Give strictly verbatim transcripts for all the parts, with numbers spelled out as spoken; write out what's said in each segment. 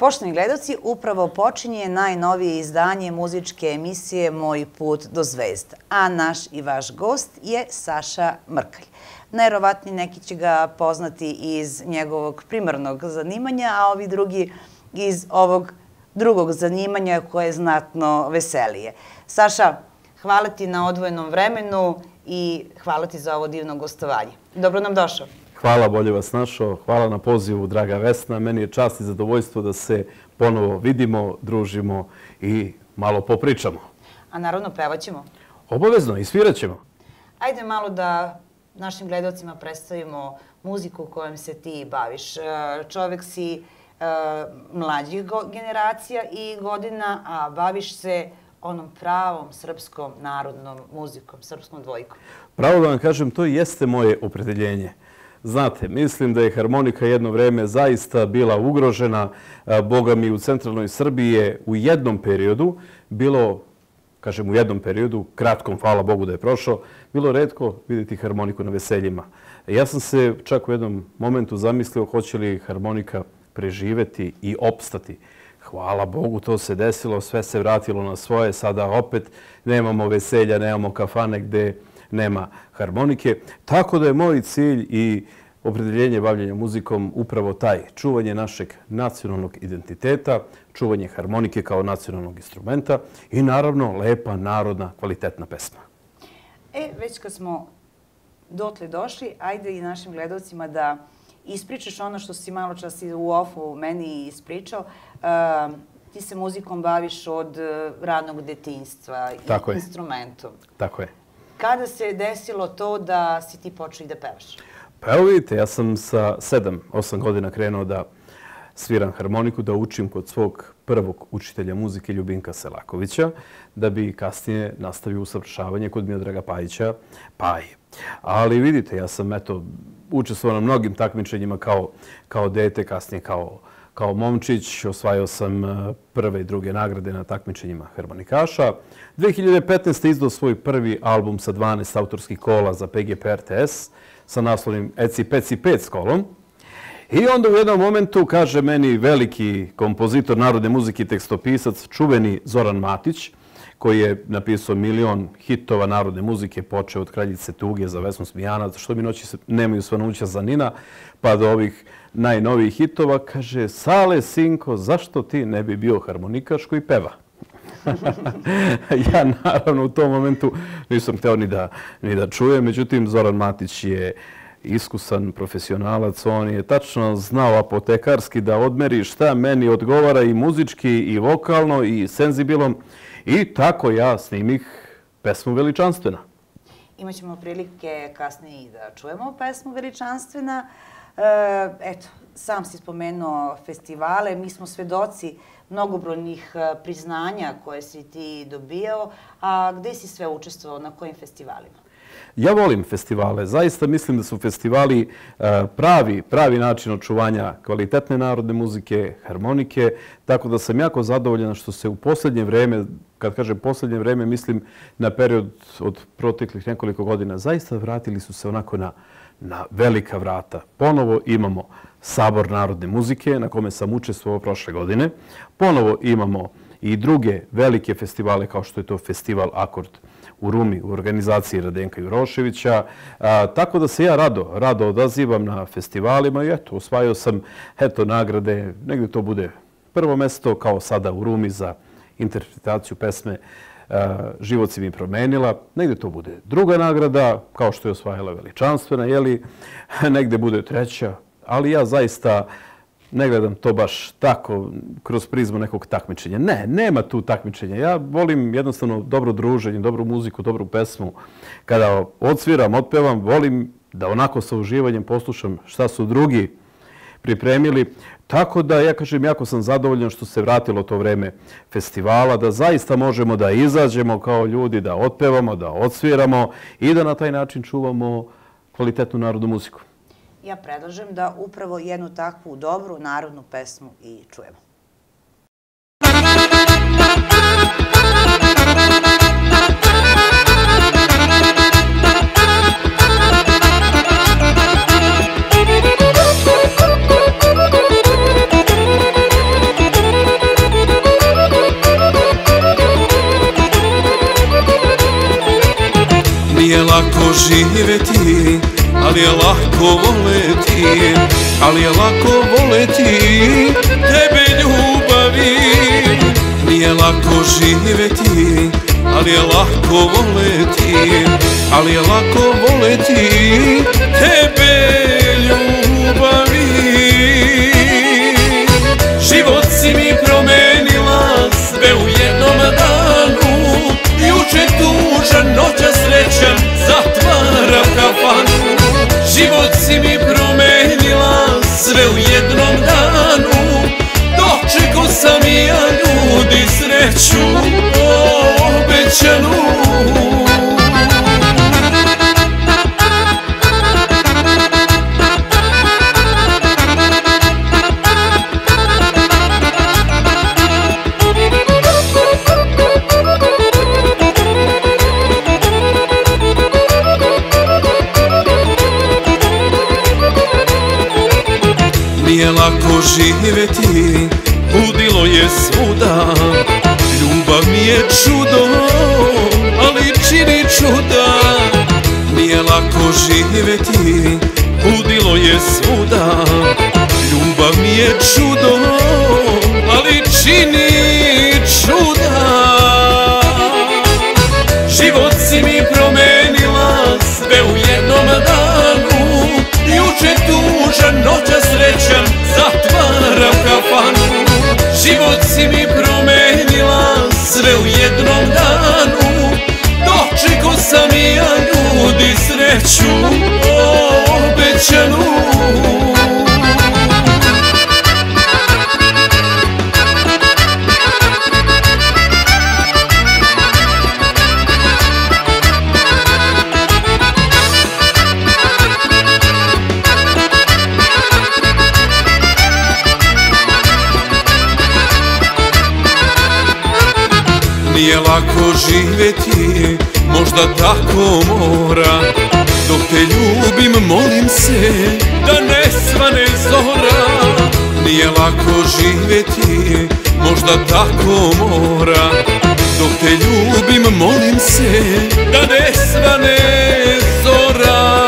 Poštovani gledalci, upravo počinje najnovije izdanje muzičke emisije Moj put do zvezda, a naš i vaš gost je Saša Mrkalj. Najverovatnije neki će ga poznati iz njegovog primarnog zanimanja, a ovi drugi iz ovog drugog zanimanja koje je znatno veselije. Saša, hvala ti na odvojenom vremenu i hvala ti za ovo divno gostovanje. Dobro nam došao. Hvala, bolje vas našao. Hvala na pozivu, draga Vesna. Meni je čast i zadovoljstvo da se ponovo vidimo, družimo i malo popričamo. A naravno pevat ćemo. Obavezno, i svirat ćemo. Ajde malo da našim gledalcima predstavimo muziku kojom se ti baviš. Čovek si mlađih generacija i godina, a baviš se onom pravom srpskom narodnom muzikom, srpskom dvojkom. Pravo da vam kažem, to jeste moje opredeljenje. Znate, mislim da je harmonika jedno vreme zaista bila ugrožena. Boga mi, u centralnoj Srbiji je u jednom periodu bilo, kažem u jednom periodu, kratkom, hvala Bogu da je prošao, bilo retko vidjeti harmoniku na veseljima. Ja sam se čak u jednom momentu zamislio hoće li harmonika preživeti i opstati. Hvala Bogu, to se desilo, sve se vratilo na svoje, sada opet nemamo veselja, nemamo kafane gde nema harmonike. Tako da je moj cilj i opredeljenje bavljenja muzikom upravo taj, čuvanje našeg nacionalnog identiteta, čuvanje harmonike kao nacionalnog instrumenta i naravno lepa, narodna, kvalitetna pesma. E, već kad smo dotle došli, ajde i našim gledalcima da ispričaš ono što si malo čas u ofu meni ispričao. Ti se muzikom baviš od ranog detinjstva i instrumentom. Tako je. Kada se desilo to da si ti počeo i da pevaš? Pa evo vidite, ja sam sa sedam, osam godina krenuo da sviram harmoniku, da učim kod svog prvog učitelja muzike Ljubinka Selakovića, da bi kasnije nastavio usavršavanje kod Miodraga Pajića Paji. Ali vidite, ja sam eto učestvovao na mnogim takmičenjima kao, kao dete, kasnije kao, kao momčić. Osvajao sam prve i druge nagrade na takmičenjima harmonikaša. dve hiljade petnaeste. izdao svoj prvi album sa dvanaest autorskih kola za P G P R T S sa naslovnim Eci Peci Pet s kolom. I onda u jednom momentu kaže meni veliki kompozitor narodne muzike i tekstopisac, čuveni Zoran Matić, koji je napisao milion hitova narodne muzike, počeo od Kraljice tuge za Vesnu Smijanac, Što mi noći nemaju svanuća za Nina, pa do ovih najnovijih hitova, kaže, Sale, sinko, zašto ti ne bi bio harmonikaš koji peva? Ja naravno u tom momentu nisam hteo ni da, ni da čujem, međutim Zoran Matić je iskusan profesionalac, on je tačno znao apotekarski da odmeri šta meni odgovara i muzički i vokalno i senzibilom i tako ja snimih pesmu Veličanstvena. Imaćemo prilike kasnije i da čujemo pesmu Veličanstvena. Eto, sam si spomenuo festivale, mi smo svedoci mnogobrojnih priznanja koje si ti dobijao, a gde si sve učestvovao, na kojim festivalima? Ja volim festivale. Zaista mislim da su festivali pravi, pravi način očuvanja kvalitetne narodne muzike, harmonike, tako da sam jako zadovoljan što se u posljednje vreme, kad kažem posljednje vreme, mislim na period od proteklih nekoliko godina, zaista vratili su se onako na, na velika vrata. Ponovo imamo Sabor narodne muzike, na kome sam učestvovao prošle godine. Ponovo imamo i druge velike festivale, kao što je to festival Akord u Rumi, u organizaciji Radenka Juroševića. A, tako da se ja rado, rado odazivam na festivalima i eto, osvajao sam eto, nagrade, negdje to bude prvo mesto, kao sada u Rumi za interpretaciju pesme a, Život si mi promenila. Negdje to bude druga nagrada, kao što je osvajala Veličanstvena, jeli, negdje bude treća, ali ja zaista ne gledam to baš tako kroz prizmu nekog takmičenja. Ne, nema tu takmičenja. Ja volim jednostavno dobro druženje, dobru muziku, dobru pesmu. Kada odsviram, otpevam, volim da onako sa uživanjem poslušam šta su drugi pripremili. Tako da, ja kažem, jako sam zadovoljan što se vratilo to vreme festivala, da zaista možemo da izađemo kao ljudi, da otpevamo, da odsviramo i da na taj način čuvamo kvalitetnu narodnu muziku. Ja predlažem da upravo jednu takvu dobru narodnu pesmu i čujemo. Thank you. živjeti, ali je lako voleti, ali je lako voleti tebe ljubavi. Nije lako živjeti, ali je lako voleti, ali je lako voleti tebe ljubavi. Život si mi promenila sve u jednom danu, juče tužan, noća srećan, zatvaram kafanu. Život si mi promenila sve u jednom danu, dočekao sam i ja ljudi sreću obećanu. Nije lako živjeti, ludilo je svuda, ljubav mi je čudo, ali čini čuda. Nije lako živjeti, ludilo je svuda, ljubav mi je čudo, ali čini čuda. Život si mi promenila sve u jednom danu, juče tužan, noća srećan, zatvaram kafanu. Život si mi promenila sve u jednom danu, dočekao sam i ja ljudi sreću obećanu. Nije lako živjeti, možda tako mora, dok te ljubim molim se da ne svane zora. Nije lako živjeti, možda tako mora, dok te ljubim molim se da ne svane zora.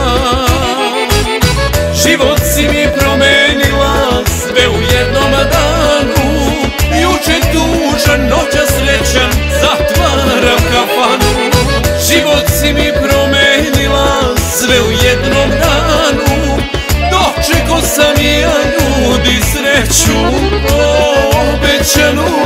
Život si mi promenila sve u jednom danu, juče tužan, noća srećan, zatvaram kafanu. Život si mi promenila sve u jednom danu, dočekao sam i ja ljudi sreću obećanu.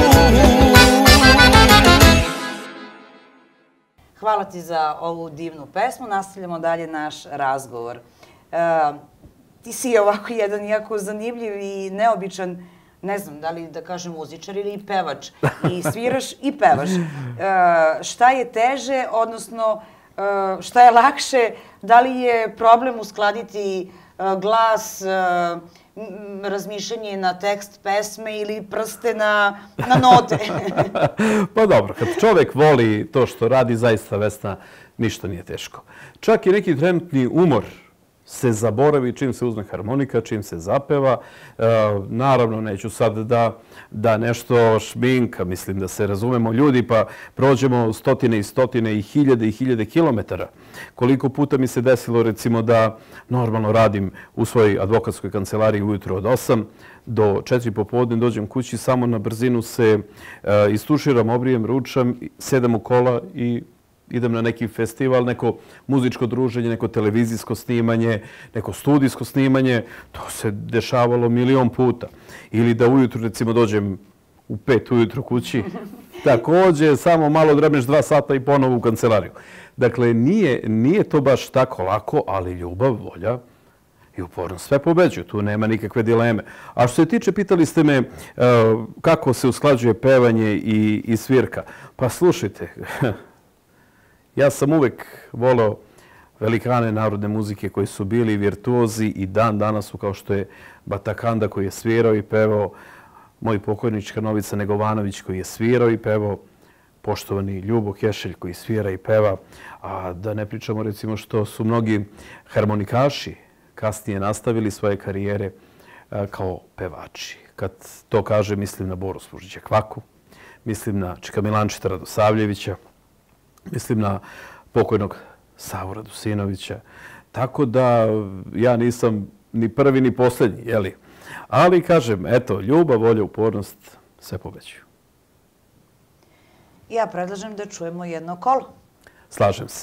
Hvala ti za ovu divnu pesmu. Nastavljamo dalje naš razgovor. E, ti si ovako jedan jako zanimljiv i neobičan, ne znam da li da kažem muzičar ili i pevač. I sviraš i pevaš. E, šta je teže, odnosno e, šta je lakše? Da li je problem uskladiti e, glas, e, razmišljanje na tekst pesme ili prste na, na note? Pa dobro, kad čovjek voli to što radi, zaista, Vesna, ništa nije teško. Čak i neki trenutni umor se zaboravi čim se uzme harmonika, čim se zapeva. E, naravno, neću sad da, da nešto šminka, mislim da se razumemo ljudi, pa prođemo stotine i stotine i hiljade i hiljade kilometara. Koliko puta mi se desilo, recimo, da normalno radim u svojoj advokatskoj kancelariji ujutro od osam do četiri popodne, dođem kući, samo na brzinu se e, istuširam, obrijem, ručam, sedam u kola i idem na neki festival, neko muzičko druženje, neko televizijsko snimanje, neko studijsko snimanje. To se dešavalo milion puta. Ili da ujutru, recimo, dođem u pet ujutru kući, također samo malo drebneš dva sata i ponovo u kancelariju. Dakle, nije, nije to baš tako lako, ali ljubav, volja i upornost sve pobeđuju. Tu nema nikakve dileme. A što se tiče, pitali ste me uh, kako se usklađuje pevanje i, i svirka. Pa slušajte, ja sam uvek voleo velikane narodne muzike koji su bili virtuozi i dan danas su, kao što je Batakanda koji je svirao i pevao, moj pokojnička Novica Negovanović koji je svirao i pevao, poštovani Ljubo Kešelj koji svira i peva. A da ne pričamo, recimo, što su mnogi harmonikaši kasnije nastavili svoje karijere kao pevači. Kad to kaže, mislim na Boru Služića Kvaku, mislim na Čika Milančeta Radosavljevića, mislim na pokojnog Savu Radusinovića. Tako da ja nisam ni prvi ni posljednji, jeli? Ali kažem, eto, ljubav, volja, upornost, sve pobeđuju. Ja predlažem da čujemo jedno kolo. Slažem se.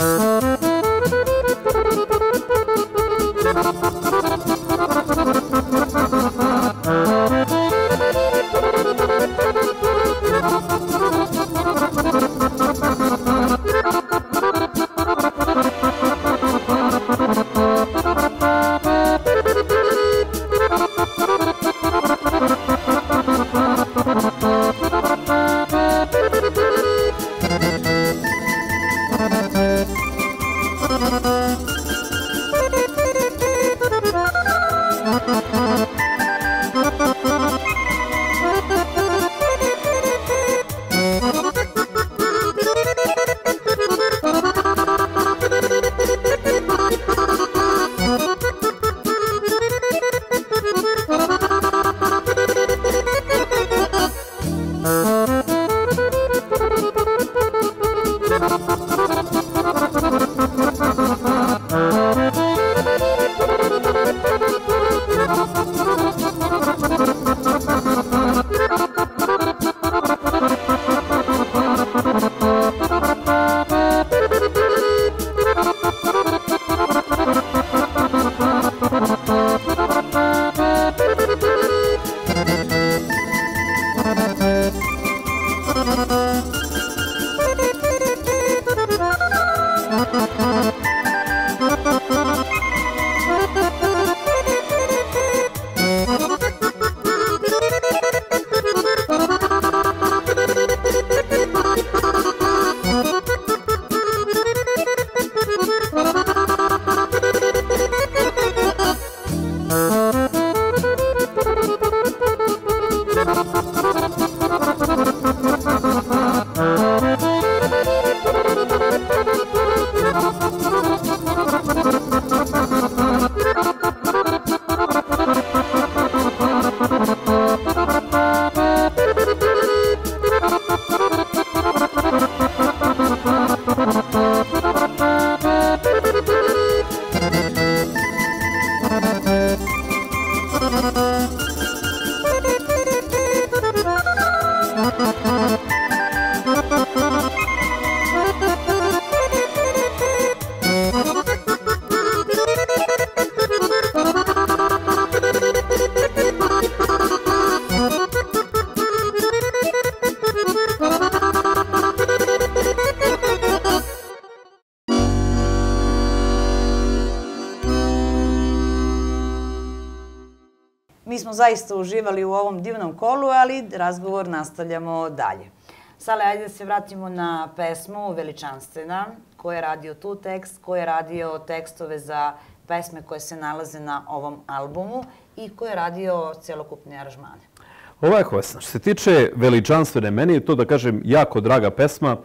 Mi smo zaista uživali u ovom divnom kolu, ali razgovor nastavljamo dalje. Sale, ajde da se vratimo na pesmu Veličanstvena. Ko je radio tu tekst, ko je radio tekstove za pesme koje se nalaze na ovom albumu i ko je radio celokupne aranžmane? Ovako, Vesna, što se tiče Veličanstvene, meni je to, da kažem, jako draga pesma.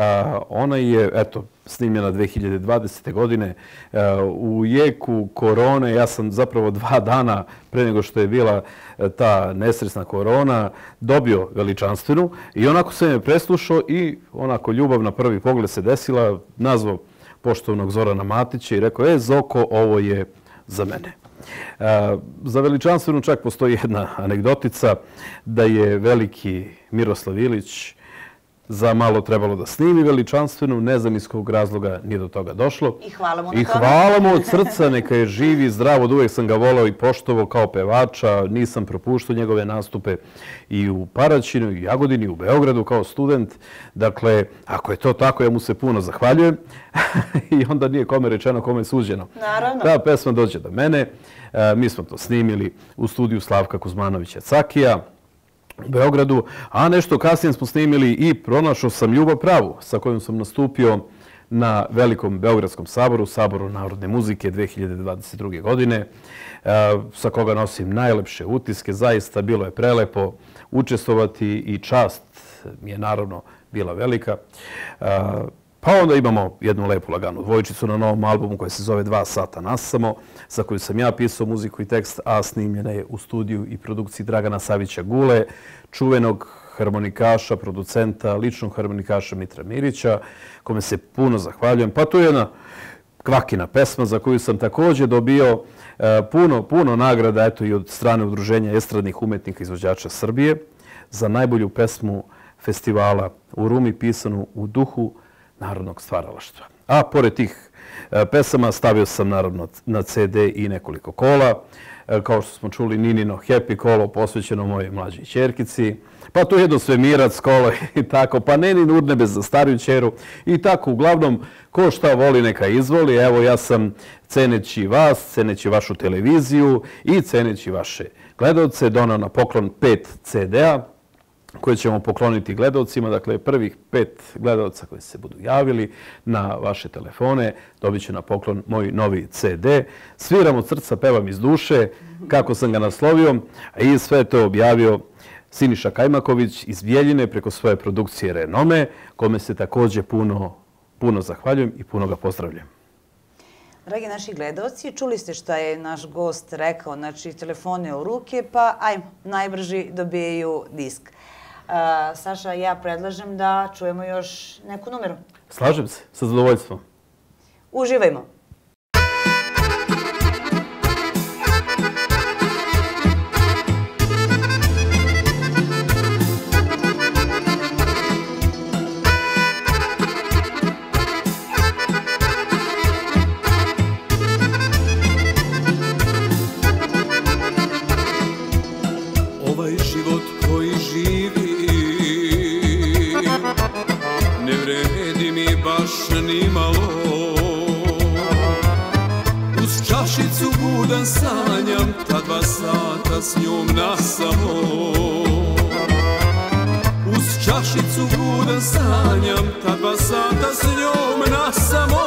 Ona je, eto, snimljena dve hiljade dvadesete. godine. U jeku korone, ja sam zapravo dva dana pre nego što je bila ta nesresna korona, dobio Veličanstvenu i onako sam je preslušao i onako ljubav na prvi pogled se desila, nazvao poštovanog Zorana Matića i rekao, e, Zoko, ovo je za mene. Za Veličanstvenu čak postoji jedna anegdotica da je veliki Miroslav Ilić za malo trebalo da snimi Veličanstvenu, ne znam iz kog razloga nije do toga došlo. I hvala mu na I hvala mu od srca, neka je živ i zdrav, od uvijek sam ga volao i poštovao kao pevača, nisam propuštao njegove nastupe i u Paraćinu, i Jagodini, i u Beogradu kao student. Dakle, ako je to tako, ja mu se puno zahvaljujem i onda nije kome rečeno, kome je suđeno. Naravno. Ta pesma dođe do mene, mi smo to snimili u studiju Slavka Kuzmanovića Cakija u Beogradu, a nešto kasnije smo snimili i Pronašao sam ljubav pravu, sa kojom sam nastupio na Velikom Beogradskom saboru, Saboru narodne muzike dve hiljade dvadeset druge. godine, sa koga nosim najlepše utiske. Zaista bilo je prelepo učestvovati i čast mi je naravno bila velika. Pa onda imamo jednu lepu laganu dvojčicu na novom albumu koja se zove Dva sata nasamo, sa koju sam ja pisao muziku i tekst, a snimljena je u studiju i produkciji Dragana Savića Gule, čuvenog harmonikaša, producenta, ličnog harmonikaša Mitra Mirića, kome se puno zahvaljujem. Pa tu je jedna kvakina pesma za koju sam također dobio puno, puno nagrada, eto, i od strane Udruženja estradnih umetnika izvođača Srbije za najbolju pesmu festivala u Rumi, pisanu u duhu narodnog stvaralaštva. A pored tih pesama stavio sam naravno na ce de i nekoliko kola. Kao što smo čuli, Ninino Happy kolo posvećeno mojoj mlađoj ćerkici. Pa tu jedno Svemirac kolo i tako. Pa Nenin urnebes za stariju ćeru. I tako, uglavnom, ko šta voli neka izvoli. Evo, ja sam ceneći vas, ceneći vašu televiziju i ceneći vaše gledalce donao na poklon pet ce de-a koje ćemo pokloniti gledalcima. Dakle, prvih pet gledalca koji se budu javili na vaše telefone dobit će na poklon moj novi ce de. Sviram od srca, pevam iz duše, kako sam ga naslovio, i sve to objavio Siniša Kajmaković iz Bijeljine preko svoje produkcije Renome, kome se također puno, puno zahvaljujem i puno ga pozdravljam. Dragi naši gledalci, čuli ste šta je naš gost rekao, znači telefone u ruke, pa ajmo, najbrži dobijaju disk. Saša, ja predlažem da čujemo još neku numeru. Slažem se, sa zadovoljstvom. Uživajmo. Ovaj život koji živi ne vredi mi baš ni malo. Uz čašicu budan sanjam, ta dva sata s njom nasamo. Uz čašicu budan sanjam, ta dva sata s njom nasamo.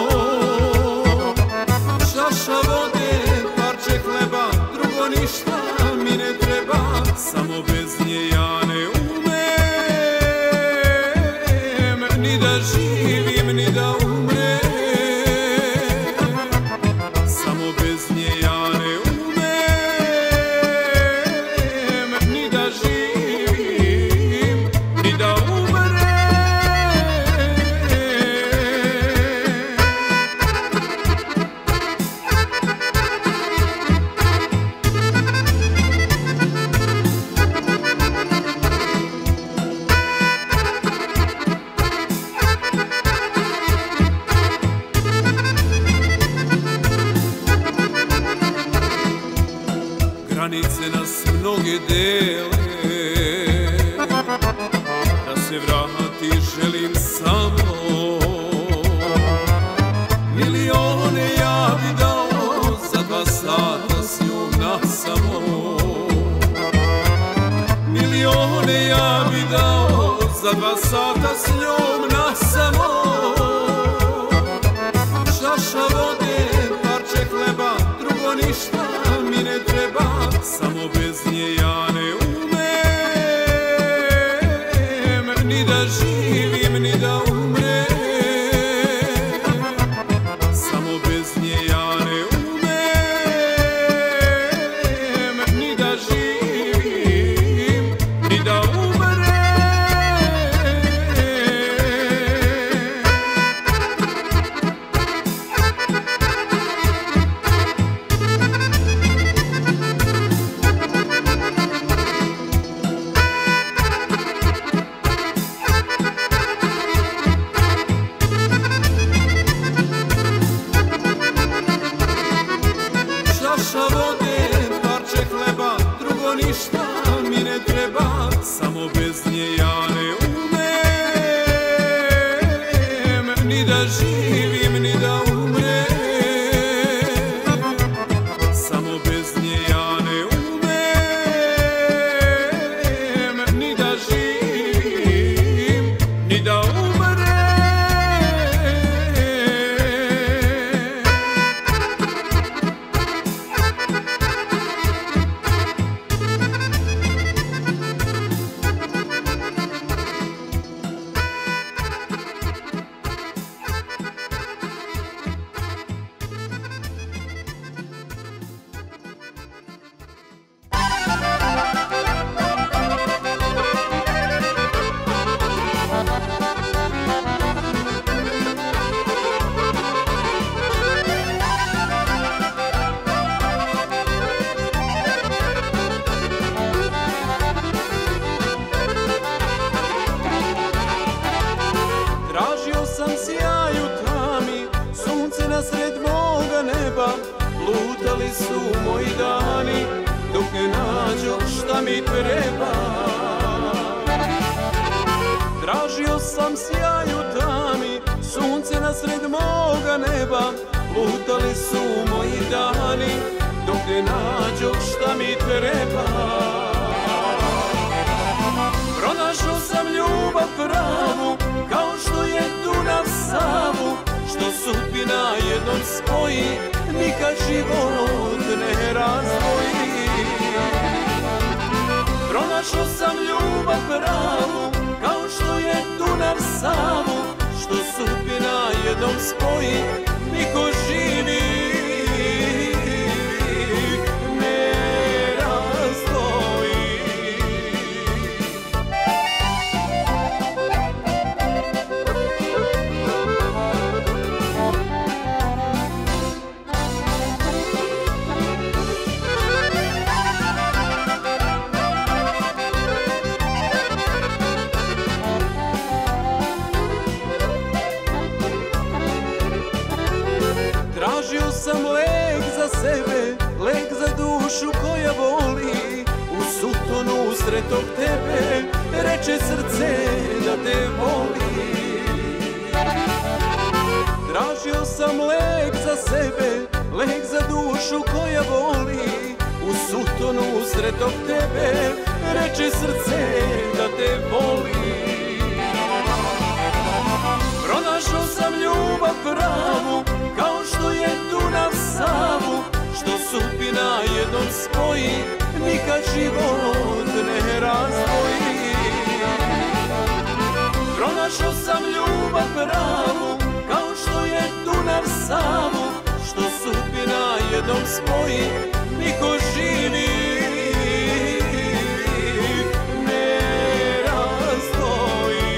Čaša vode, parče hleba, drugo ništa mi ne treba, samo bez nje ja ne umem ni da živim, ni da umrem. Samo bez nje ja ne umem ni da živim, ni da umrem. Granice nas mnoge dele, da se vrati želim samo. Milione ja bi dao za dva sata s njom nasamo. Milione ja bi dao za dva sata s njom nasamo. Čaša vode, parče hleba, drugo ništa mi ne treba, samo bez nje ja ne umem ni da živim, ni da umrem. Samo bez nje ja ne umem ni da živim, ni da umrem. Čaša vode, parče hleba, drugo ništa mi ne treba, samo bez nje ja ne umem ni da živim, ni da umrem. Samo bez nje ja ne umem ni da živim, ni da umrem. su moji dani dok ne nađu šta mi treba. Tražio sam sjaj u tami, sunce nasred moga neba. Lutali su moji dani dok ne nađu šta mi treba. Pronašao sam ljubav pravu, kao što je Dunav Savu, što sudbina jednom spoji, nikad život ne razdvoji. Pronašao sam ljubav pravu, kao što je Dunav Savu, što sudbina jednom spoji, niko živi ne razdvoji. Tražio sam lek za sebe, lek za dušu koja voli. U sutonu usred tog tebe reče srce da te voli. Tražio sam lek za sebe, lek za dušu koja voli. U sutonu usred tog tebe reče srce da te voli. Pronašao sam ljubav pravu, kao što je Dunav Savu, što sudbina jednom spoji, nikad život ne razdvoji. Pronašao sam ljubav pravu, kao što je Dunav Savu, što sudbina jednom spoji, niko živi ne razdvoji.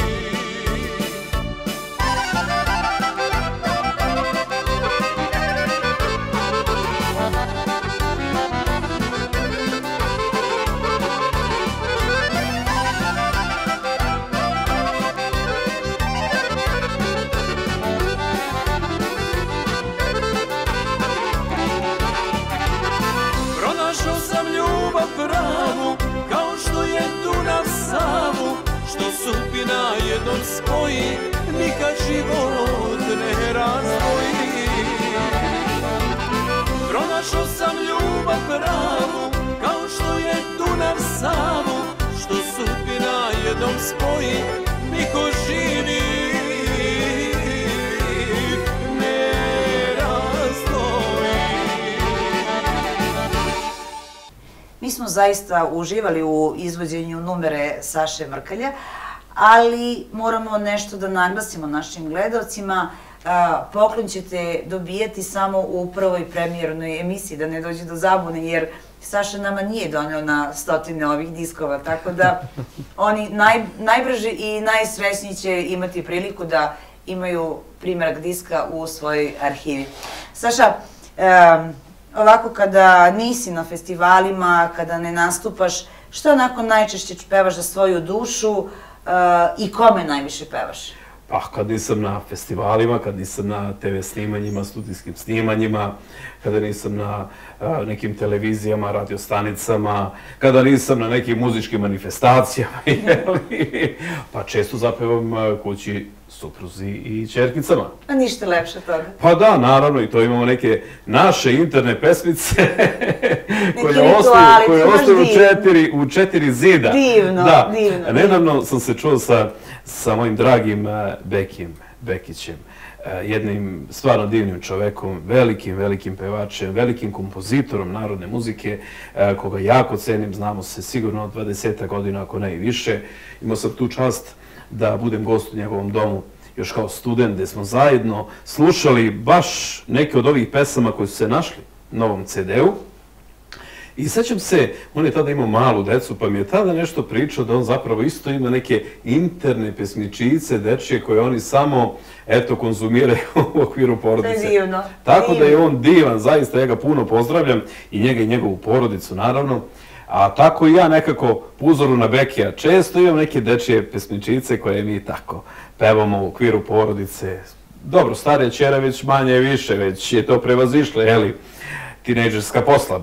Pronašao sam ljubav pravu, kao što je Dunav Savu, što sudbina jednom spoji, nikad život ne razdvoji. Pronašao sam ljubav pravu, kao što je Dunav Savu, što sudbina jednom spoji, niko živi ne razdvoji. Mi smo zaista uživali u izvođenju numere Saše Mrkalja, ali moramo nešto da naglasimo našim gledalcima. Poklon ćete dobijati samo u prvoj premijernoj emisiji, da ne dođe do zabune, jer Saša nama nije doneo na stotine ovih diskova, tako da oni najbrže i najsrećniji će imati priliku da imaju primjerak diska u svojoj arhivi. Saša, ovako kada nisi na festivalima, kada ne nastupaš, što onako najčešće pevaš za svoju dušu i kome najviše pevaš? Pa kad nisam na festivalima, kad nisam na te ve snimanjima, studijskim snimanjima, kada nisam na nekim televizijama, radiostanicama, kada nisam na nekim muzičkim manifestacijama, pa često zapevam kući supruzi i ćerkicama. A ništa lepše toga. Pa da, naravno, i to imamo neke naše interne pesmice koje ostaju u četiri zida. Divno, divno. Nedavno sam se čuo sa mojim dragim Bekim Bekićem, jednim stvarno divnim čovekom, velikim, velikim pevačem, velikim kompozitorom narodne muzike, koga jako cenim, znamo se sigurno od dvadeset godina, ako ne i više. Imao sam tu čast da budem gost u njegovom domu još kao student, gde smo zajedno slušali baš neke od ovih pesama koje su se našli u novom ce de u. I sećam se, on je tada imao malu decu, pa mi je tada nešto pričao da on zapravo isto ima neke interne pesmičice dečije koje oni samo, eto, konzumiraju u okviru porodice. To je divno. Tako da je on divan, zaista ja ga puno pozdravljam i njega i njegovu porodicu, naravno. A tako i ja nekako po uzoru na Bekija često imam neke dečije pesmičice koje mi tako pevamo u okviru porodice. Dobro, starija ćera već manje više, već je to prevazišla, jeli, tinejdžerska posla.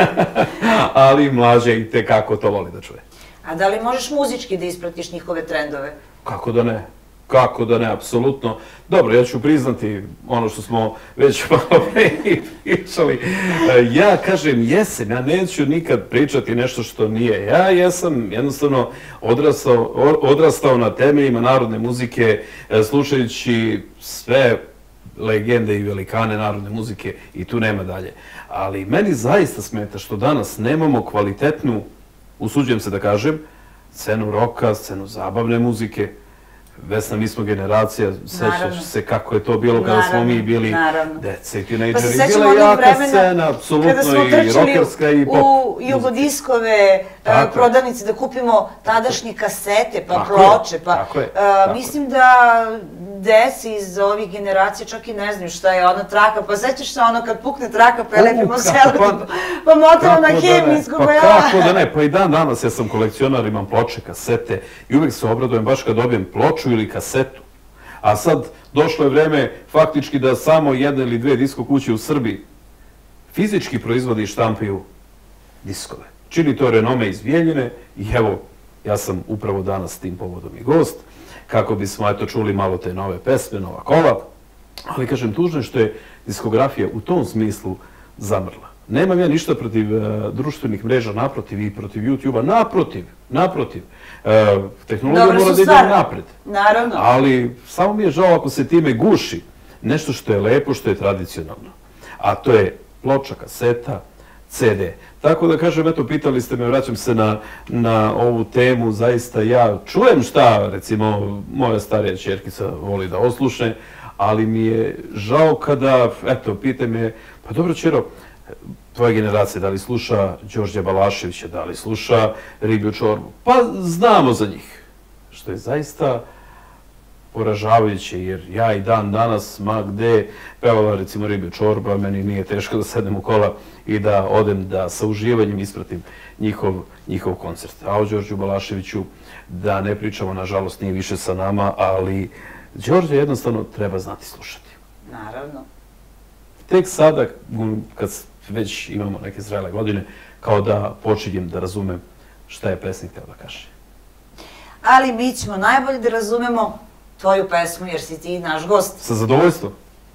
Ali mlađa i tekako to voli da čuje. A da li možeš muzički da ispratiš njihove trendove? Kako da ne? Kako da ne, apsolutno. Dobro, ja ću priznati ono što smo već malo pre pričali. Ja kažem jesam, ja neću nikad pričati nešto što nije. Ja jesam jednostavno odrastao, odrastao na temeljima narodne muzike, slušajući sve legende i velikane narodne muzike i tu nema dalje. Ali meni zaista smeta što danas nemamo kvalitetnu, usuđujem se da kažem, scenu roka, scenu zabavne muzike. Vesna, mi smo generacija, sećaš se kako je to bilo kada smo mi bili dece i tinejdžeri. Bila je jaka scena, apsolutno i rokerska i pop. U jugodiskove prodavnice da kupimo tadašnje kasete, pa ploče. Mislim da deci iz ovih generacija čak i ne znaju šta je ona traka. Pa sećaš se ono kad pukne traka, prelepimo selo, pa motamo na hemijsku. Pa kako da ne, pa i dan danas ja sam kolekcionar, imam ploče, kasete i uvijek se obradujem baš kad dobijem ploču ili kasetu. A sad došlo je vreme faktički da samo jedna ili dve disko kuće u Srbiji fizički proizvodi i štampaju diskove. Čini to renome iz Bijeljine i evo, ja sam upravo danas s tim povodom i gost, kako bismo eto čuli malo te nove pesme, nova kola. Ali kažem, tužno je što je diskografija u tom smislu zamrla. Nemam ja ništa protiv društvenih mreža, naprotiv i protiv YouTube-a, naprotiv, naprotiv. Tehnologija mora da ide napred. Naravno. Ali samo mi je žao ako se time guši nešto što je lepo, što je tradicionalno. A to je ploča, kaseta, ce de. Tako da kažem, eto, pitali ste me, vraćam se na ovu temu, zaista ja čujem šta, recimo, moja starija ćerkica voli da oslušne, ali mi je žao kada, eto, pite me, pa dobro, ćero, tvoja generacija, da li sluša Đorđa Balaševića, da li sluša Riblju čorbu? Pa znamo za njih. Što je zaista poražavajuće, jer ja i dan danas, ma gde pevala recimo Riblju čorba, meni nije teško da sednem u kola i da odem da sa uživanjem ispratim njihov koncert. A o Đorđu Balaševiću da ne pričamo, nažalost nije više sa nama, ali Đorđa jednostavno treba znati slušati. Naravno. Tek sada, kad već imamo neke zrele godine, kao da počinjem da razumem šta je pesnik hteo da kaže. Ali mi ćemo najbolje da razumemo tvoju pesmu, jer si ti naš gost. Sa zadovoljstvom.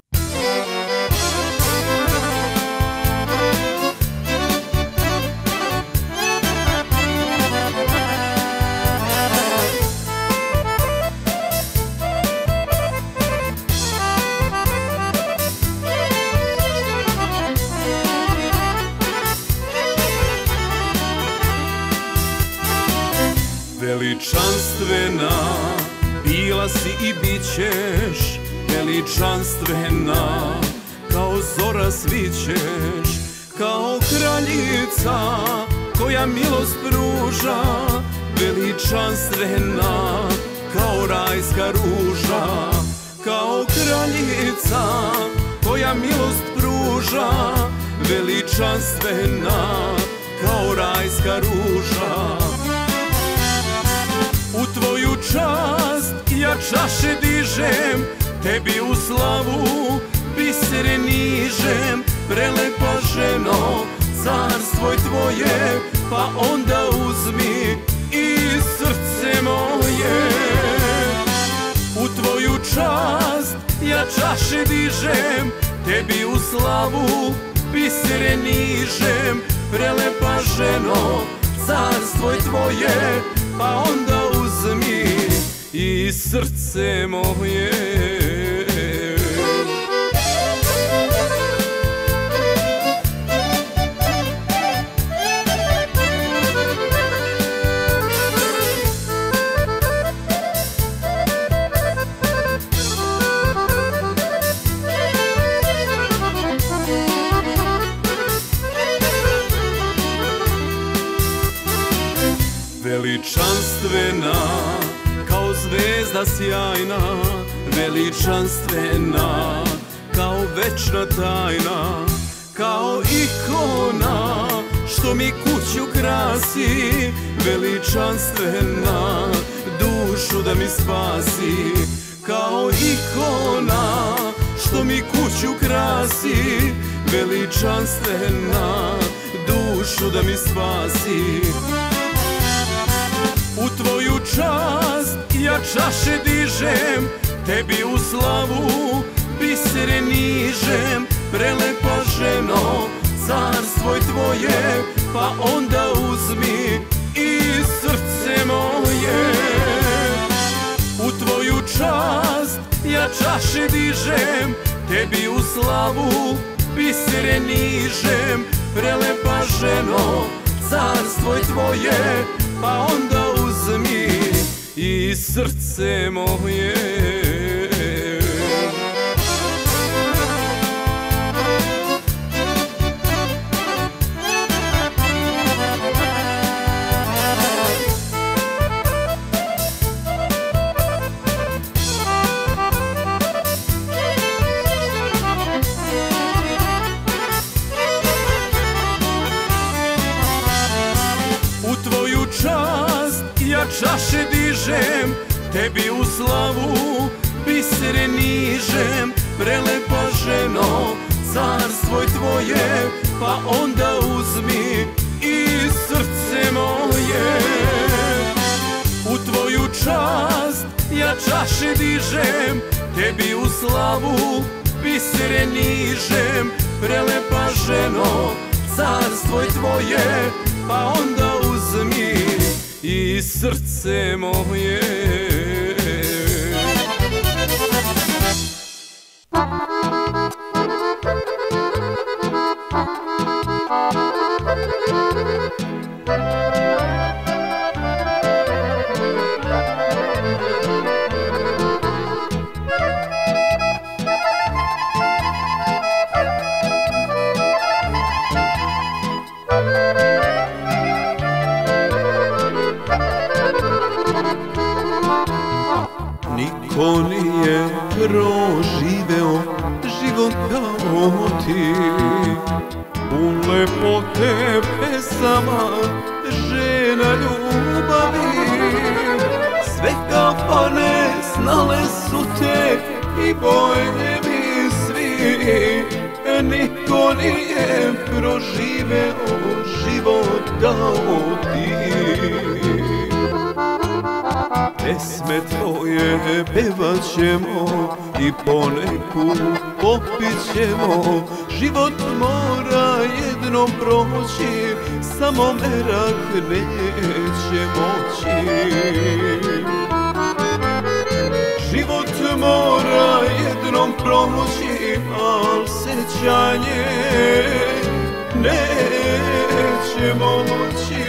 Veličanstvena, bila si i bit ćeš, veličanstvena, kao zora svićeš, kao kraljica koja milost pruža, veličanstvena, kao rajska ruža, kao kraljica koja milost pruža, veličanstvena, kao rajska ruža. U tvoju čast ja čaše dižem, tebi u slavu bisere nižem, prelepa ženo, carstvo je tvoje, pa onda uzmi i srce moje. U tvoju čast ja čaše dižem, tebi u slavu bisere nižem, prelepa ženo, carstvo je tvoje, pa onda uzmi i srce moje. Veličanstvena, kao zvezda sjajna, veličanstvena, kao večna tajna, kao ikona, što mi kuću krasi, veličanstvena, dušu da mi spasi, kao ikona, što mi kuću krasi, veličanstvena, dušu da mi spasi. U tvoju čast ja čaše dižem, tebi u slavu bisere nižem. Prelepa ženo, carstvo je tvoje, pa onda uzmi i srce moje. U tvoju čast ja čaše dižem, tebi u slavu bisere nižem. Prelepa ženo, carstvo je tvoje, pa onda uzmi i srce moje. Čaše dižem, tebi u slavu bisere nižem. Prelepa ženo, carstvo je tvoje, pa onda uzmi i srce moje. U tvoju čast ja čaše dižem, tebi u slavu bisere nižem. Prelepa ženo, carstvo je tvoje, pa onda uzmi i srce moje. Niko nije proživeo život kao ti, pun lepote pesama, žena ljubavi. Sve kafane znale su te i bojevi svi, niko nije proživeo život kao ti. Pesme tvoje pevat ćemo i poneku popit ćemo. Život mora jednom proći, samo merak neće moći. Život mora jednom proći, al sećanje neće moći.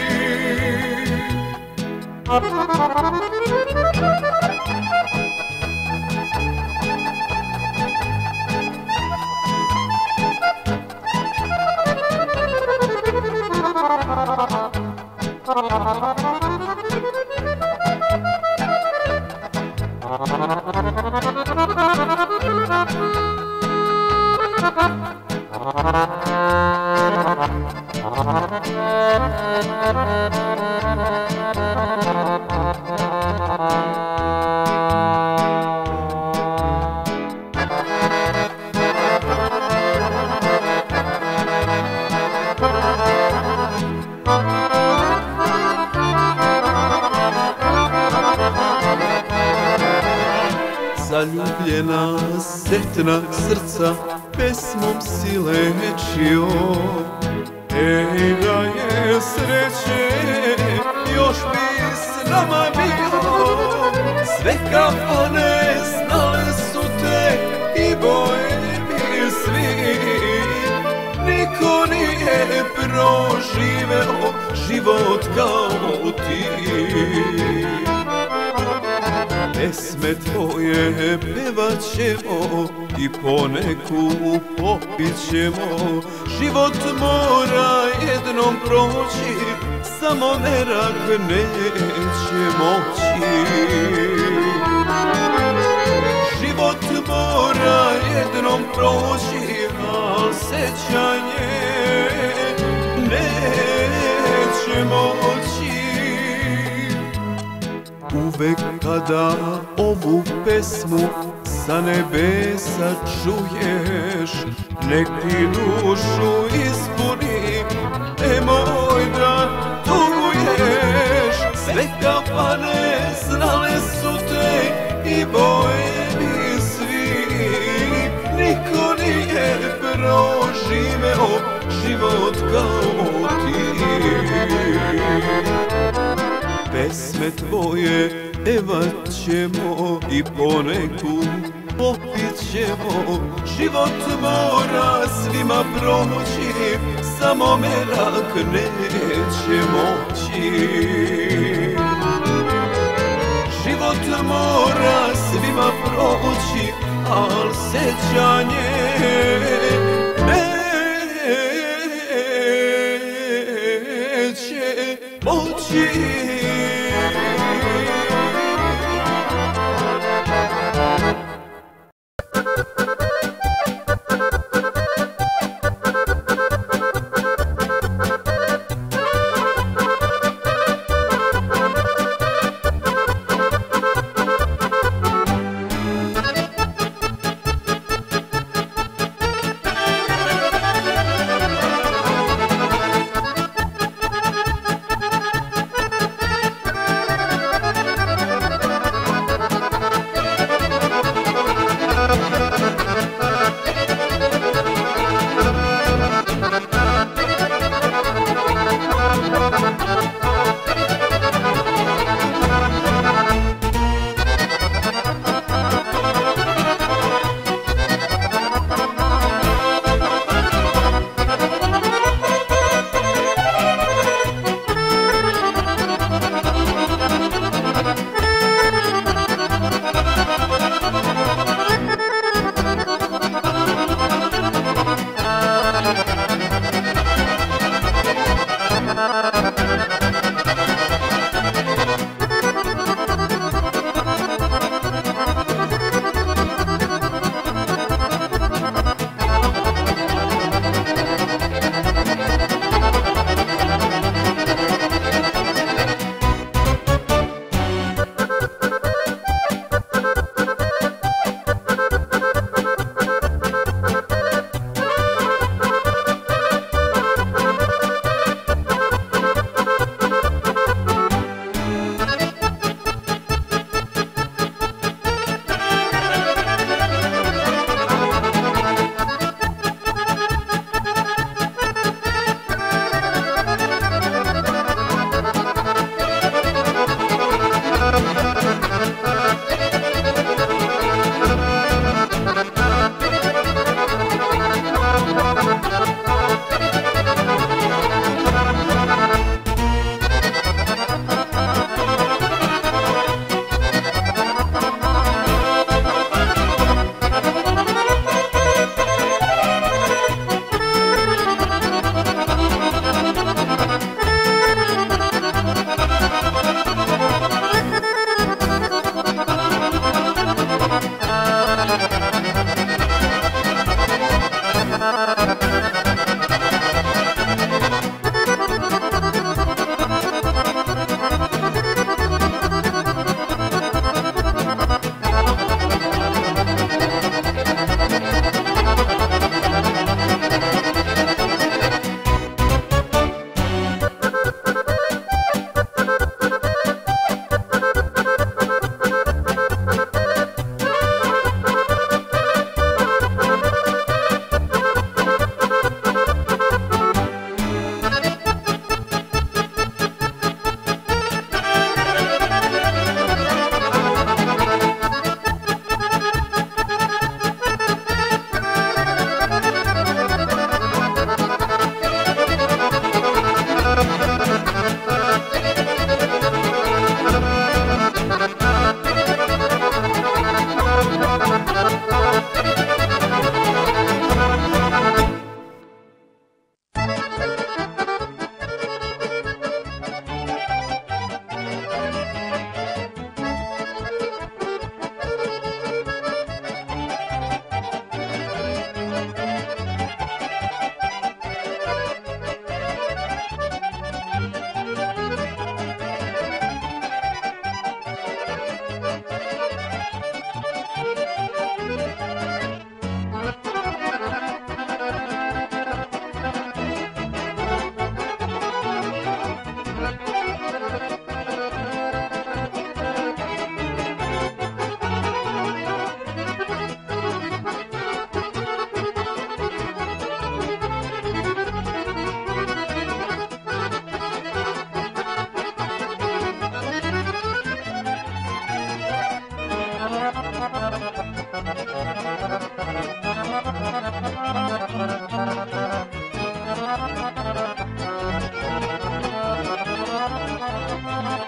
Zaljubljena setna srca pesmom si lečio. Ej da je sreće, još bi s nama bio. Sve kafane znale su te i bojevi svi, niko nije proživeo život kao ti. Pesme tvoje pevat ćemo i poneku popit ćemo. Život mora jednom proći, samo merak neće moći. Život mora jednom proći, al sećanje neće moći. Uvek kada ovu pesmu sa nebesa čuješ, nek ti dušu ispuni, nemoj da tuguješ. Sve kafane znale su te i bojevi svi, niko nije proživeo život kao ti. Pesme tvoje pevat ćemo i poneku popit ćemo. Život mora svima proći, samo merak neće moći. Život mora svima proći, al sećanje neće moći.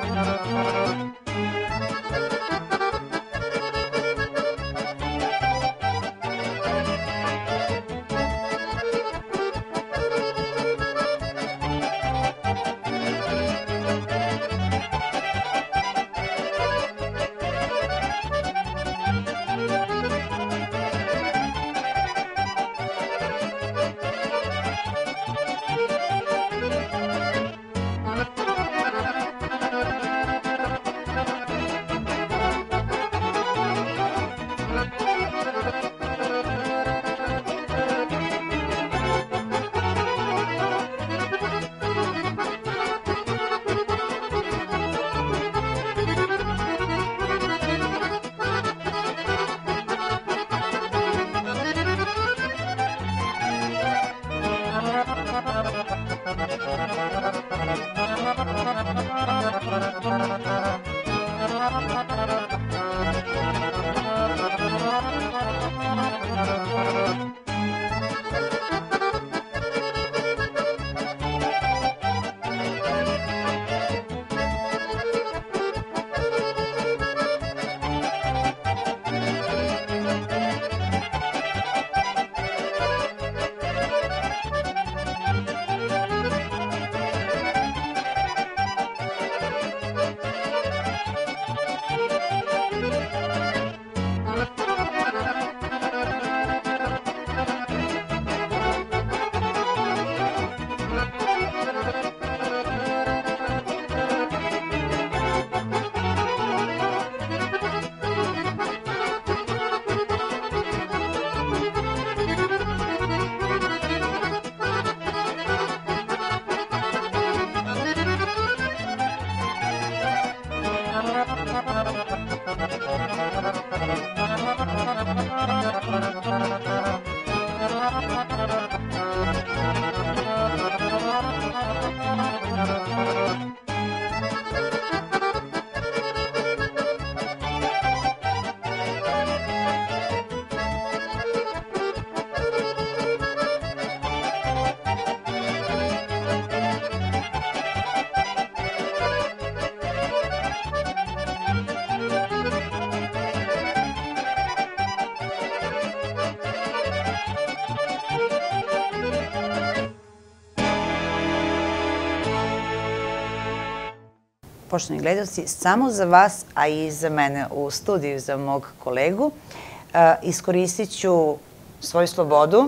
Poštovani gledalci, samo za vas, a i za mene u studiju, za mog kolegu, iskoristit ću svoju slobodu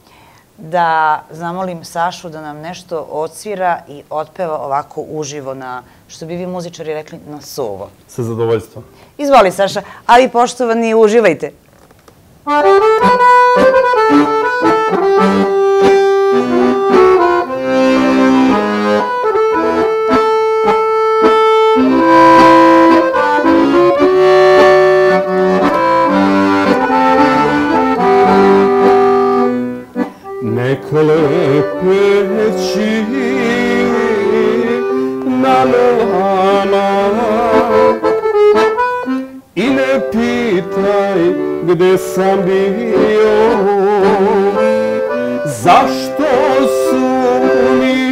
da zamolim Sašu da nam nešto odsvira i otpeva ovako uživo na, što bi vi muzičari rekli, na suvo. Sa zadovoljstvom. Izvoli, Saša, a vi poštovani uživajte. Neka lepeći na nolama i ne pitaj gde sam bio, zašto su mi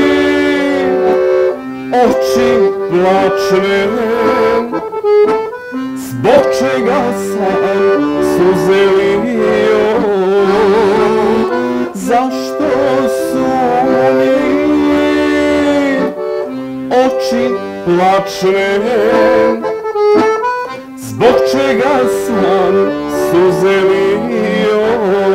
oči plačne, zbog čega sam suze lio. Zašto su mi oči plačne, zbog čega sam suze lio.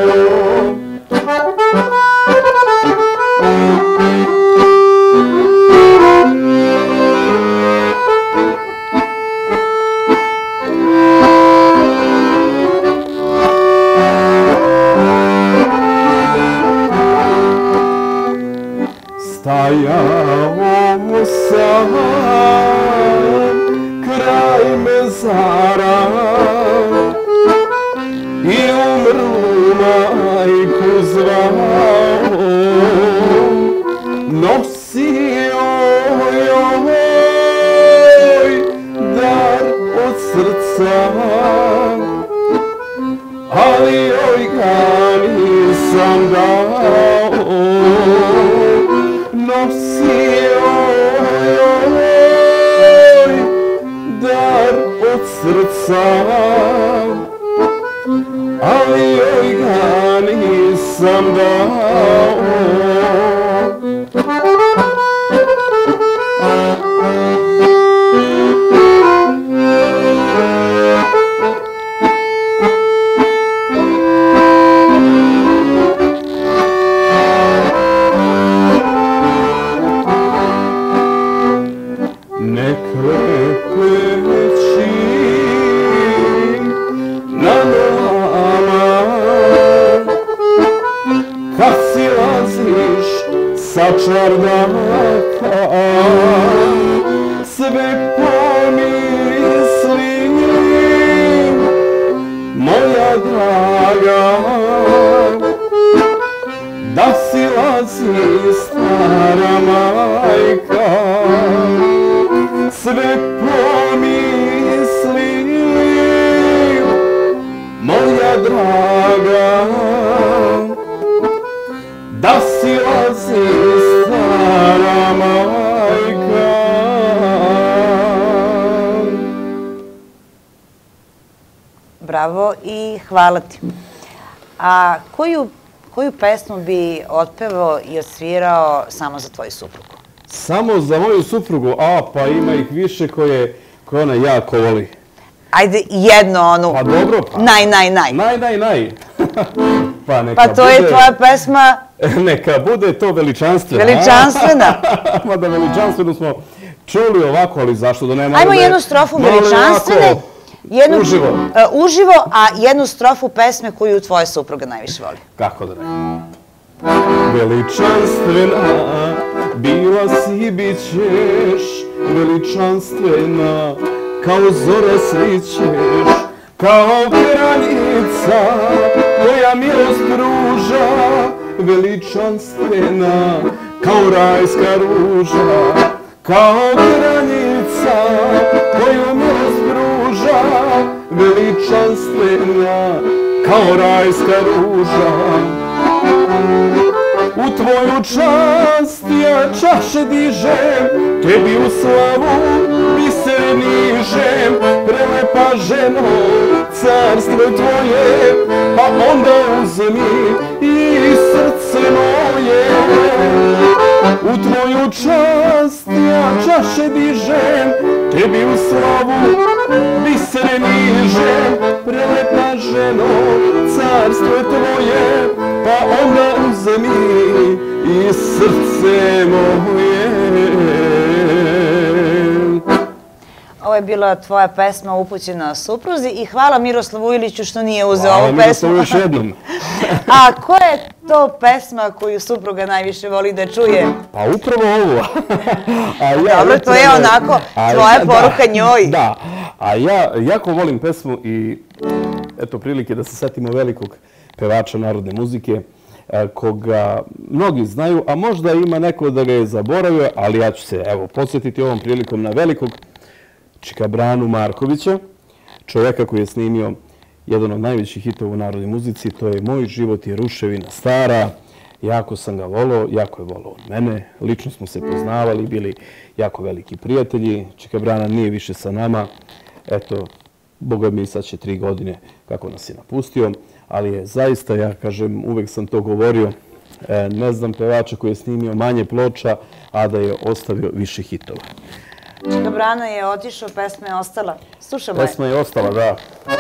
Stajao sam kraj mezara i umrla srca, ali joj ga nisam dao. Čardaka sve pomislim, moja draga, da silazi stara majka. Sve pomislim, moja draga, da silazi stara majka. Bravo i hvala ti. A koju, koju pesmu bi otpevao i odsvirao samo za tvoju suprugu? Samo za moju suprugu? A, pa ima ih više koje, koje ona jako voli. Ajde, jedno onu. Pa dobro, pa. Naj, naj, naj. Naj, naj, naj. Pa, neka pa to bude, je tvoja pesma... Neka bude to veličanstvena. Veličanstvena. Mada veličanstvenu smo čuli ovako, ali zašto da nema... Ajmo jednu strofu veličanstvene. Jednu, uživo. Uh, uživo, a jednu strofu pesme koju tvoja supruga najviše voli. Kako da ne? Veličanstvena, bila si i bit ćeš, veličanstvena, kao zora svićeš, kao granica koja milost pruža, veličanstvena, kao rajska ruža, kao granica koju milost pruža, veličanstvena, kao rajska ruža. U tvoju čast ja čaše dižem, tebi u slavu biser nižem, prelepa ženo, carstvo tvoje, pa onda uzmi i srce moje. U tvoju čast ja čaše dižem, tebi u slavu biser nižem, prelepa ženo, carstvo tvoje, pa onda uzmi i srce moje. Ovo je bila tvoja pesma upućena supruzi i hvala Miroslavu Iliću što nije uzeo ovu pesmu. Hvala Miroslavu još jednom. A koja je to pesma koju supruga najviše voli da čuje? Pa upravo ovo. Dobro, to je onako tvoja poruka njoj. Da, a ja jako volim pesmu i eto prilike da se setimo velikog pevača narodne muzike, koga mnogi znaju, a možda ima neko da ga je zaboravio, ali ja ću se evo podsjetiti ovom prilikom na velikog Čika Branu Markovića, čovjeka koji je snimio jedan od najvećih hitova u narodnoj muzici, to je Moj život je ruševina stara. Jako sam ga volao, jako je volao od mene, lično smo se poznavali, bili jako veliki prijatelji. Čika Brana nije više sa nama, eto, Boga mi sad će tri godine kako nas je napustio, ali je zaista, ja kažem, uvek sam to govorio, ne znam pevača koji je snimio manje ploča, a da je ostavio više hitova. Čika Brana je otišao, pesma je ostala. Slušamo je. Pesma je ostala, da.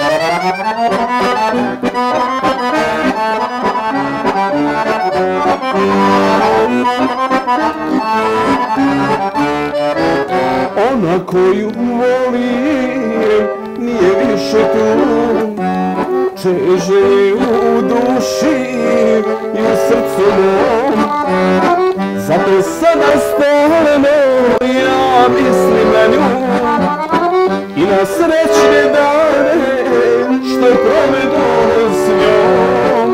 Ona koju volim nije više tu, čeže u duši i u srcu mom. Zato sada stalno ja mislim na nju i na srećne dane što provedu s njom.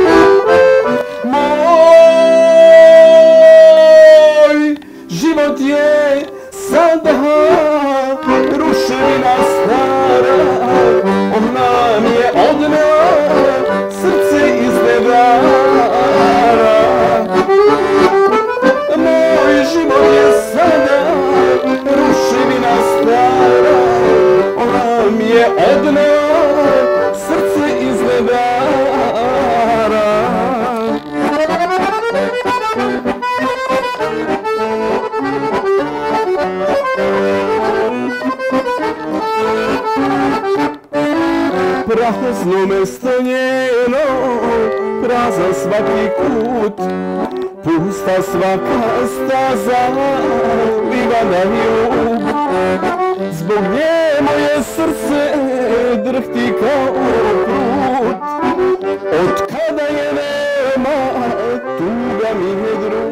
Moj život je sada ruševina stara, ona mi je odna srce iznevara. Moj život je sada ruševina stara, ona mi je odneo srce izgledara. Prazno mesto njeno, prazan svaki kut, pusta svaka staza, liva na jug. Zbog nje moje srce drhti kao krut, od kada je nema, tuga mi je drug.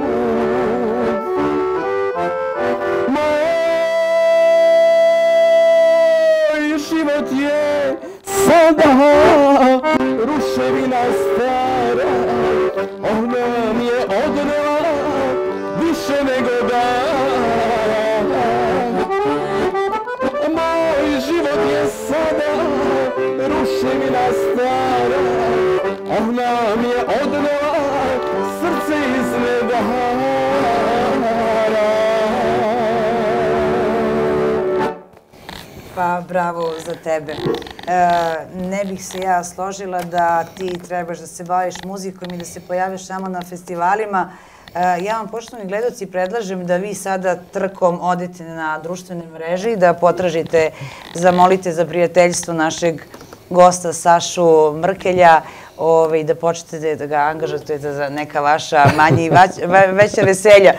Moj život je sada ruševina stara, ona mi je odnela više nego dara. Moj život je sada ruševina stara, ona mi je odnela srce iz nedara. Pa bravo za tebe. Ne bih se ja složila da ti trebaš da se baviš muzikom i da se pojaviš samo na festivalima. Ja vam, poštovani gledaoci, predlažem da vi sada trkom odete na društvene mreže i da potražite, zamolite za prijateljstvo našeg gosta Sašu Mrkelja i da počnete da ga angažujete za neka vaša manja i veća veselja.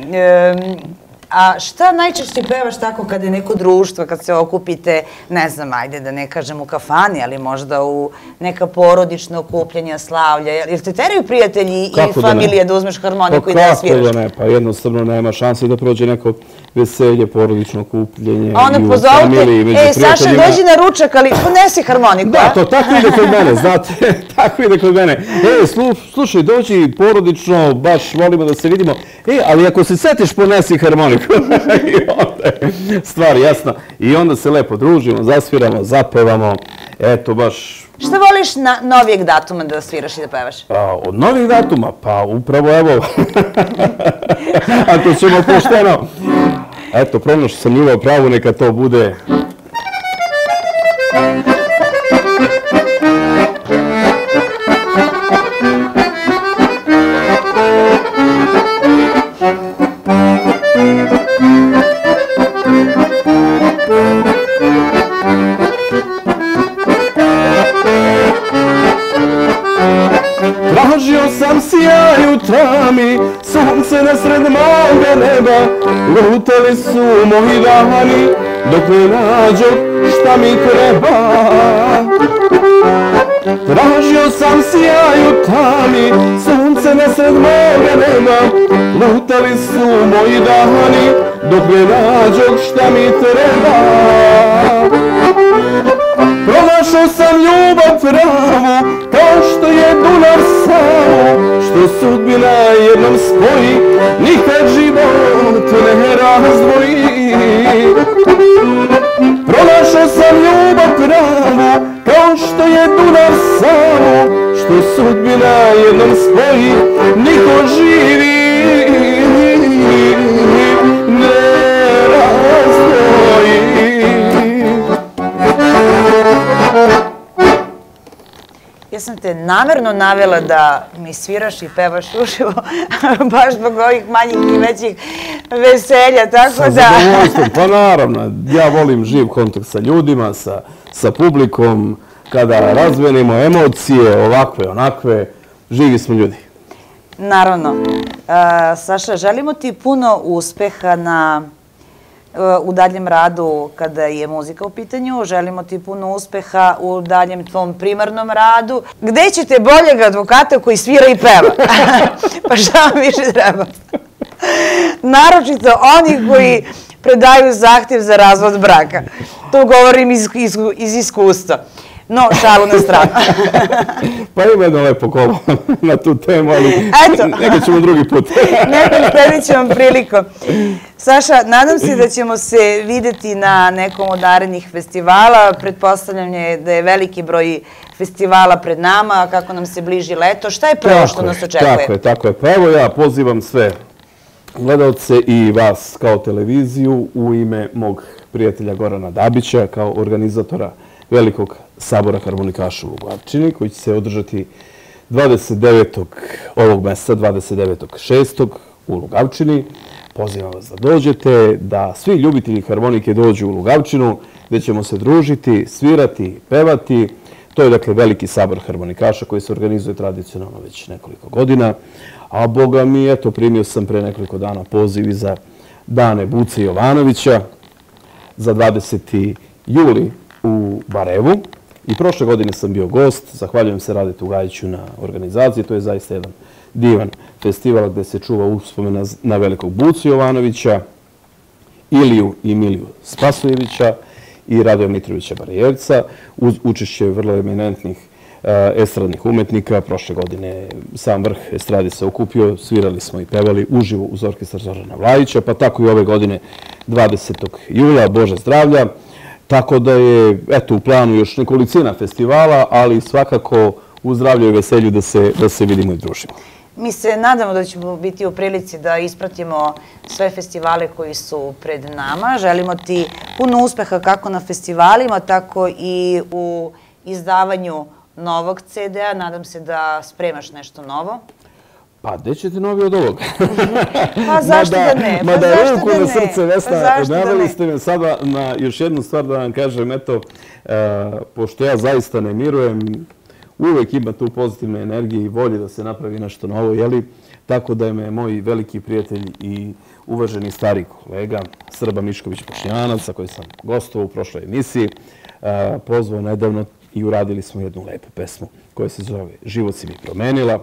A šta najčešće pevaš tako kada je neko društvo, kad se okupite, ne znam, ajde da ne kažem u kafani, ali možda u neka porodična okupljanja, slavlja, jer te teraju prijatelji i familije da uzmeš harmoniku i da sviraš? Kako da ne, pa jednostavno nema šanse da prođe neko veselje, porodično okupljenje. A onda pozovite, ej Saša, dođi na ručak, ali ponesi harmoniku, a? Da, to tako ide kod mene, znate, tako ide kod mene. E, slušaj, dođi porodično, baš volimo da se vidimo. E, ali ako se setiš, ponesi harmoniku. I onda je stvar jasna. I onda se lepo družimo, zasviramo, zapevamo. Eto, baš... Šta voliš na novijeg datuma da sviraš i da pevaš? Od novijeg datuma? Pa upravo evo. Ako ćemo pošteno. Eto, pronašao sam ljubav pravu, neka to bude... Tražio sam sjaj u tami, sunce nasred moga neba, lutali su moji dani, dok ne nađo šta mi treba. Tražio sam sjaj u tami, sunce nasred moga neba, lutali su moji dani, dok ne nađo šta mi treba. Pronašao sam ljubav pravu, kao što je Dunav Savu, što sudbina jednom spoji, nikad život ne razdvoji. Pronašao sam ljubav pravu, kao što je Dunav Savu, što sudbina jednom spoji, niko živi ne razdvoji. Ja sam te namerno navela da mi sviraš i pevaš uživo, baš zbog ovih manjih i većih veselja, tako da... Sa zadovoljstvom, pa naravno, ja volim živ kontakt sa ljudima, sa publikom, kada razvenimo emocije, ovakve, onakve, živi smo ljudi. Naravno. Saša, želimo ti puno uspeha na... u daljem radu kada je muzika u pitanju. Želimo ti puno uspeha u daljem tvom primarnom radu. Gde ćete boljeg advokata koji svira i peva? Pa šta vam više treba? Naročito oni koji predaju zahtjev za razvod braka. To govorim iz iskustva. No, šalu na stranu. Pa ima jedno lepo kolo na tu temu, ali neka ćemo drugi put. Nekom sljedećom prilikom. Saša, nadam se da ćemo se videti na nekom od narednih festivala. Pretpostavljam je da je veliki broj festivala pred nama, kako nam se bliži leto. Šta je prvo što nas očekuje? Tako je, tako je. Pa evo ja pozivam sve gledalce i vas kao televiziju u ime mog prijatelja Gorana Dabića, kao organizatora velikog sabora harmonikaša u Lugavčini, koji će se održati dvadeset devetog ovog meseca, dvadeset devetog šestog u Lugavčini. Pozivam vas da dođete, da svi ljubitelji harmonike dođu u Lugavčinu, gdje ćemo se družiti, svirati, pevati. To je dakle veliki sabor harmonikaša koji se organizuje tradicionalno već nekoliko godina. A boga mi, eto, primio sam pre nekoliko dana poziv i za dane Buce Jovanovića za dvadeseti juli u Barajevu. I prošle godine sam bio gost. Zahvaljujem se Radetu Gajiću na organizaciji. To je zaista jedan divan festival gdje se čuva uspomena na velikog Bucu Jovanovića, Iliju i Miliju Spasojevića i Radoja Mitrovića Barajevca, uz učešće vrlo eminentnih estradnih umetnika. Prošle godine sam vrh estrade se okupio, svirali smo i pevali uživo uz orkestar Zorana Vlajića, pa tako i ove godine dvadesetog jula, Bože zdravlja. Tako da je, eto, u planu još nekolicina festivala, ali svakako u zdravlju i veselju da se, da se vidimo i družimo. Mi se nadamo da ćemo biti u prilici da ispratimo sve festivale koji su pred nama. Želimo ti puno uspeha kako na festivalima, tako i u izdavanju novog ce de a. Nadam se da spremaš nešto novo. Pa, gde ćete novi od ovoga? Pa zašto da ne? Ma da ruku na srce, Vesna, naveli ste me sada na još jednu stvar da vam kažem, eto, pošto ja zaista ne mirujem, uvek ima tu pozitivne energije i volje da se napravi nešto novo, jeli? Tako da je me moj veliki prijatelj i uvaženi stari kolega Srba Mišković-Bošnjanac, sa kojim sam gostovao u prošloj emisiji, pozvao nedavno i uradili smo jednu lepu pesmu koja se zove Život si mi promenila.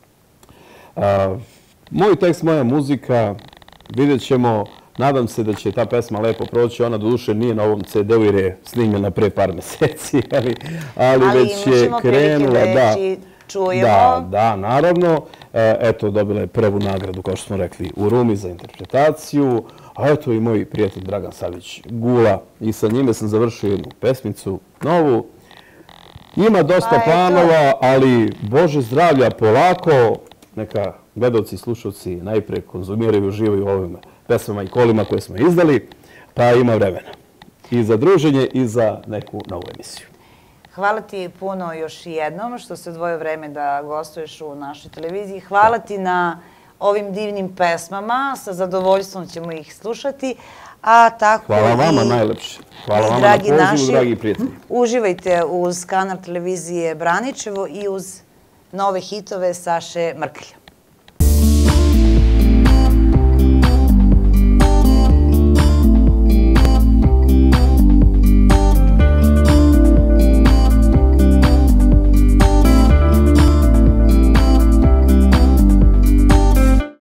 Moj tekst, moja muzika, vidjet ćemo, nadam se da će ta pesma lepo proći. Ona do duše nije na ovom ce de u jer je snimljena pre par meseci, ali već je krenula. Da, da, naravno. Eto, dobila je prvu nagradu, kao što smo rekli, u Rumi za interpretaciju. A eto i moj prijatelj Dragan Savić Gula i sa njime sam završio jednu pesmicu, novu. Ima dosta planova, ali Bože zdravlja, polako. Neka gledalci i slušalci najpre konzumiraju i uživaju ovim pesmama i kolima koje smo izdali, pa ima vremena i za druženje i za neku novu emisiju. Hvala ti puno još jednom što se odvojio vreme da gostuješ u našoj televiziji. Hvala ti na ovim divnim pesmama. Sa zadovoljstvom ćemo ih slušati. Hvala vama najlepše. Hvala vama na pozivu, dragi prijatelji. Uživajte uz kanal televizije Braničevo i uz nove hitove Saše Mrkalja.